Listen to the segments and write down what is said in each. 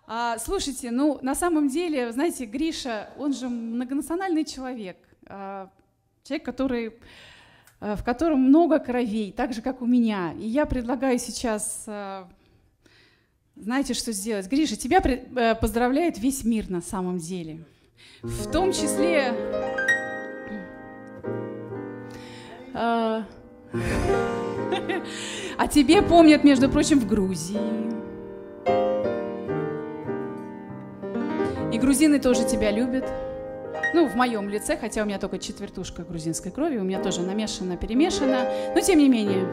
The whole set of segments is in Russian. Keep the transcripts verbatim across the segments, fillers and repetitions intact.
А, слушайте, ну, на самом деле, знаете, Гриша, он же многонациональный человек. А, человек, который, а, в котором много кровей, так же, как у меня. И я предлагаю сейчас, а, знаете, что сделать? Гриша, тебя при, а, поздравляет весь мир на самом деле. В том числе... А, а тебе помнят, между прочим, в Грузии. И грузины тоже тебя любят. Ну, в моем лице, хотя у меня только четвертушка грузинской крови, у меня тоже намешано, перемешано, но тем не менее.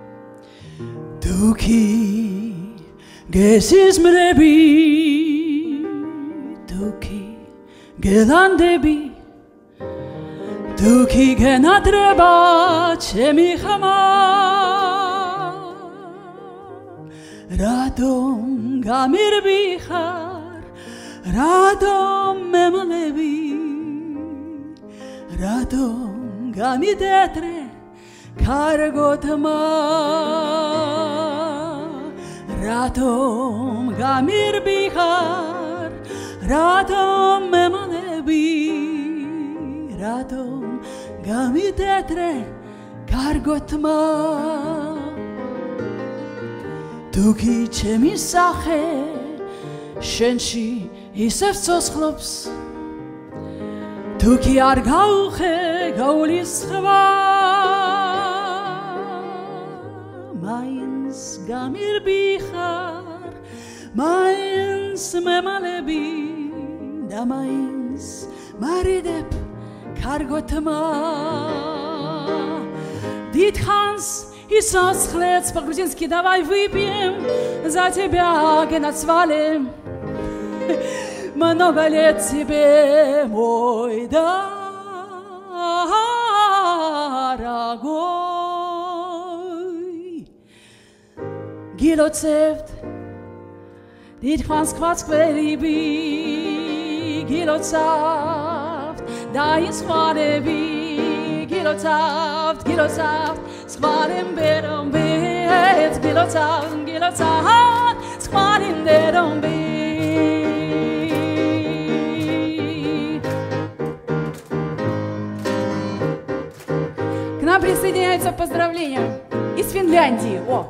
Туки, гесис мреби, туки, геландеби, туки генатреба, чемихама, радом гамирбиха. Radom memalebi, radom gamidetre kargotma, radom gamir bihar, radom memalebi, radom gamidetre kargotma, tuki chemisache, shenshi. Isefsos chlops, tu ki ar gauche gaulis chva, meins gamir bichar, meins memalebi, da meins maridep kargotma. Dit Hans, Иисус хлеб по-грузински, давай выпьем за тебя, геноцвалем. Много лет тебе, мой дорогой. Гилоцепт, дит хванс квацквелиби, гилоцапт, да и схвалеби, гилоцапт, гилоцапт, схвалем бером бет, гилоцапт, гилоцапт, схвалем бером бет. К нам присоединяются поздравления из Финляндии. О!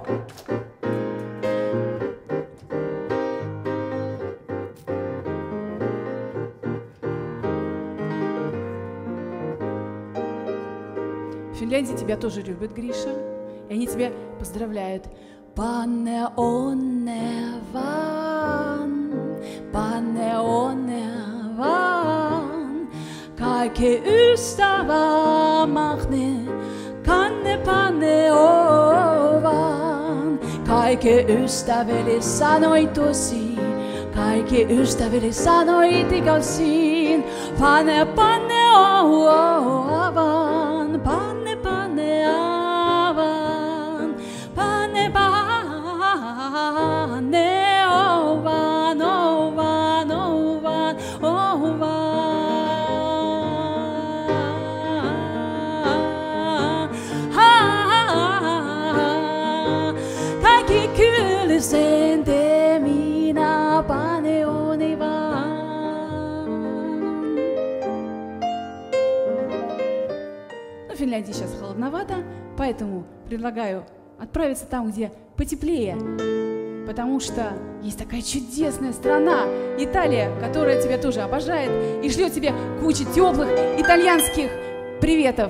В Финляндии тебя тоже любят, Гриша, и они тебя поздравляют. Пане онневан, пане онневан, kaikki ystävä mahne, kanne pane ovan. Kaikki ystäville sanoi tosi, kaikki ystäville sanoi tikausin. Pane pane ovan, pane pane avan, pane pane ovan, ovan, ovan, ovan. Kaikki kyllisen te minä pane onevan. В Финляндии сейчас холодновато, поэтому предлагаю отправиться там, где потеплее, потому что есть такая чудесная страна, Италия, которая тебя тоже обожает и шлет тебе кучу теплых итальянских приветов.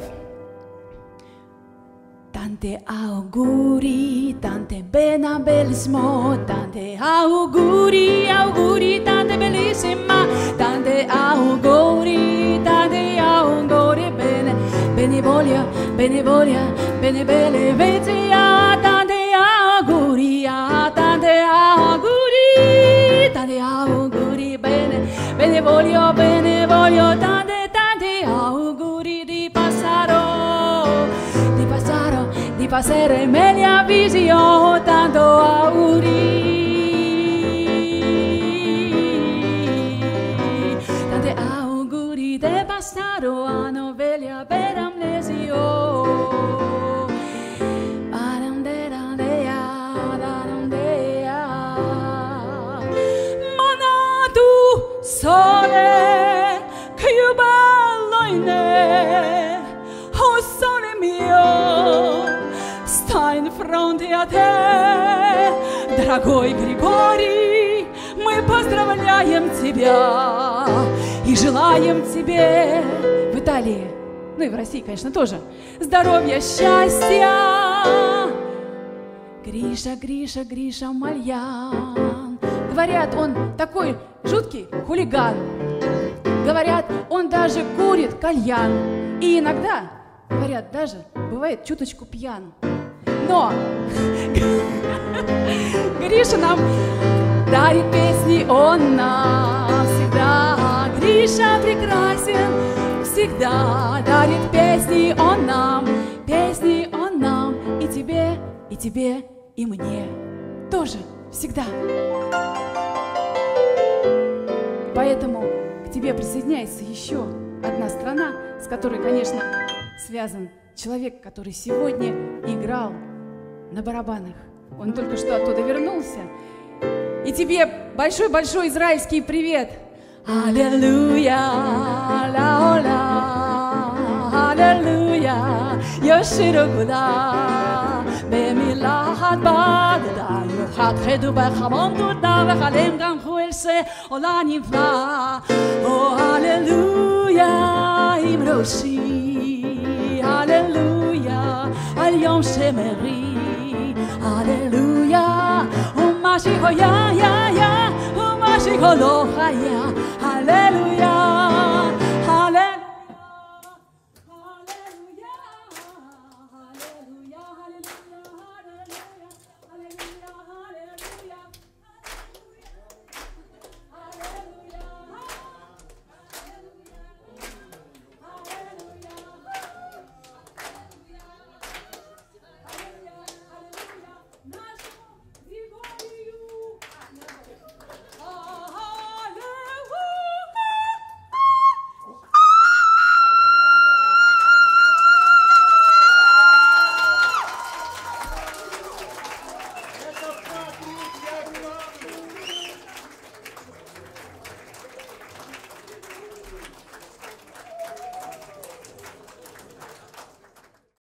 Tante auguri, tante bella bellissimo, tante auguri, auguri, tante bellissima, tante auguri, tante auguri, bene, bene voglia, bene voglia, bene bene vezia, tante auguri, tante auguri, tante auguri, bene, bene voglio, bene voglio, tante, tante auguri di passaro, di passaro, di passare meglio visio, tanto auguri. Tante auguri di passaro, a novella per amnesio. Mon Дорогой Григорий, мы поздравляем тебя и желаем тебе в Италии, ну и в России, конечно, тоже, здоровья, счастья. Гриша, Гриша, Гриша Мальян. Говорят, он такой жуткий хулиган. Говорят, он даже курит кальян. И иногда, говорят, даже бывает чуточку пьян. Но Гриша нам дарит песни, он нам всегда. Гриша прекрасен, всегда дарит песни, он нам, песни он нам, и тебе, и тебе, и мне тоже всегда. Поэтому к тебе присоединяется еще одна страна, с которой, конечно, связан человек, который сегодня играл на барабанах. Он только что оттуда вернулся. И тебе большой-большой израильский привет. Аллилуйя, ла-ла, аллилуйя, йоширогуда, במילחת בגדה, יוחדו בחמום תודה וחלם גם חולסה עולה נפלא. או הללויה עם ראשי, הללויה על יום שמרי, הללויה ומה שהיה, יא יא, ומה שלא היה, הללויה.